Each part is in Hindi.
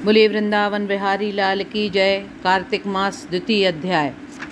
बोलिए वृंदावन बिहारी लाल की जय। कार्तिक मास द्वितीय अध्याय।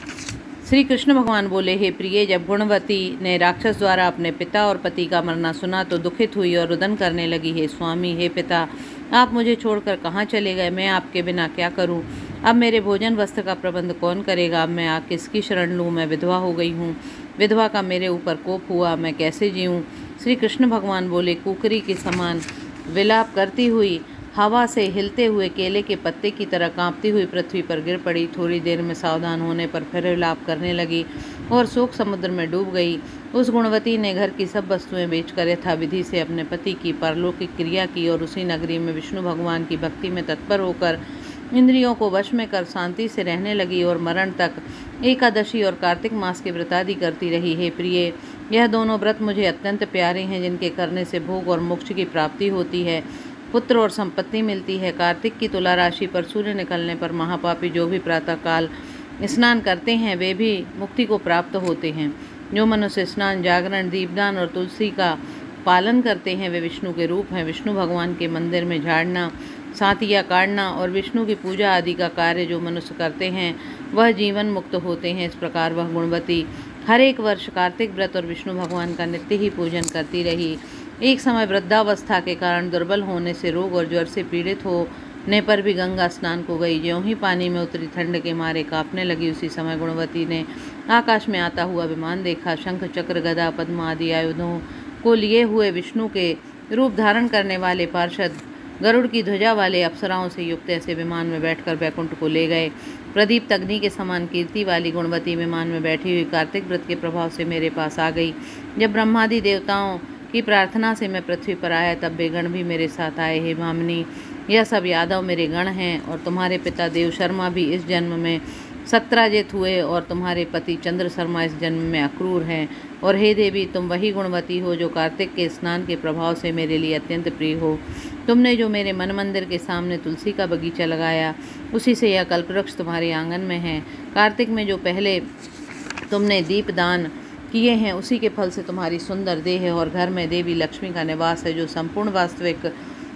श्री कृष्ण भगवान बोले, हे प्रिय, जब गुणवती ने राक्षस द्वारा अपने पिता और पति का मरना सुना तो दुखित हुई और रुदन करने लगी। हे स्वामी, हे पिता, आप मुझे छोड़कर कहाँ चले गए? मैं आपके बिना क्या करूं? अब मेरे भोजन वस्त्र का प्रबंध कौन करेगा? अब मैं किसकी शरण लूँ? मैं विधवा हो गई हूँ। विधवा का मेरे ऊपर कोप हुआ, मैं कैसे जीऊँ? श्री कृष्ण भगवान बोले, कुकरी के समान विलाप करती हुई हवा से हिलते हुए केले के पत्ते की तरह कांपती हुई पृथ्वी पर गिर पड़ी। थोड़ी देर में सावधान होने पर फिर विलाप करने लगी और शोक समुद्र में डूब गई। उस गुणवती ने घर की सब वस्तुएं बेचकर यथाविधि से अपने पति की परलौकिक क्रिया की और उसी नगरी में विष्णु भगवान की भक्ति में तत्पर होकर इंद्रियों को वश में कर शांति से रहने लगी और मरण तक एकादशी और कार्तिक मास के व्रत आदि करती रही। हे प्रिय, यह दोनों व्रत मुझे अत्यंत प्यारे हैं, जिनके करने से भोग और मोक्ष की प्राप्ति होती है, पुत्र और संपत्ति मिलती है। कार्तिक की तुला राशि पर सूर्य निकलने पर महापापी जो भी प्रातःकाल स्नान करते हैं वे भी मुक्ति को प्राप्त होते हैं। जो मनुष्य स्नान, जागरण, दीपदान और तुलसी का पालन करते हैं वे विष्णु के रूप हैं। विष्णु भगवान के मंदिर में झाड़ना, सातिया काटना और विष्णु की पूजा आदि का कार्य जो मनुष्य करते हैं वह जीवन मुक्त होते हैं। इस प्रकार वह गुणवती हर एक वर्ष कार्तिक व्रत और विष्णु भगवान का नित्य ही पूजन करती रही। एक समय वृद्धावस्था के कारण दुर्बल होने से, रोग और ज्वर से पीड़ित होने पर भी गंगा स्नान को गई। ज्यों ही पानी में उतरी ठंड के मारे कांपने लगी। उसी समय गुणवती ने आकाश में आता हुआ विमान देखा। शंख, चक्र, गदा, पद्म आदि आयुधों को लिए हुए विष्णु के रूप धारण करने वाले पार्षद गरुड़ की ध्वजा वाले अप्सराओं से युक्त ऐसे विमान में बैठकर बैकुंठ को ले गए। प्रदीप्त अग्नि के समान कीर्ति वाली गुणवती विमान में बैठी हुई कार्तिक व्रत के प्रभाव से मेरे पास आ गई। जब ब्रह्मादि देवताओं की प्रार्थना से मैं पृथ्वी पर आया तब वे गण भी मेरे साथ आए। हे भामिनी, यह सब यादव मेरे गण हैं और तुम्हारे पिता देव शर्मा भी इस जन्म में सत्राजित हुए और तुम्हारे पति चंद्र शर्मा इस जन्म में अक्रूर हैं। और हे देवी, तुम वही गुणवती हो जो कार्तिक के स्नान के प्रभाव से मेरे लिए अत्यंत प्रिय हो। तुमने जो मेरे मन मंदिर के सामने तुलसी का बगीचा लगाया उसी से यह कल्पवृक्ष तुम्हारे आंगन में है। कार्तिक में जो पहले तुमने दीपदान किए हैं उसी के फल से तुम्हारी सुंदर देह और घर में देवी लक्ष्मी का निवास है, जो संपूर्ण वास्तविक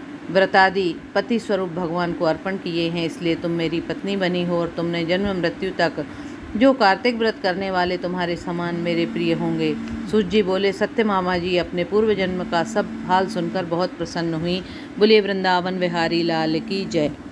व्रतादि पति स्वरूप भगवान को अर्पण किए हैं। इसलिए तुम मेरी पत्नी बनी हो और तुमने जन्म मृत्यु तक जो कार्तिक व्रत करने वाले तुम्हारे समान मेरे प्रिय होंगे। सूत जी बोले, सत्य मामा जी अपने पूर्व जन्म का सब हाल सुनकर बहुत प्रसन्न हुई। बोलिए वृंदावन बिहारी लाल की जय।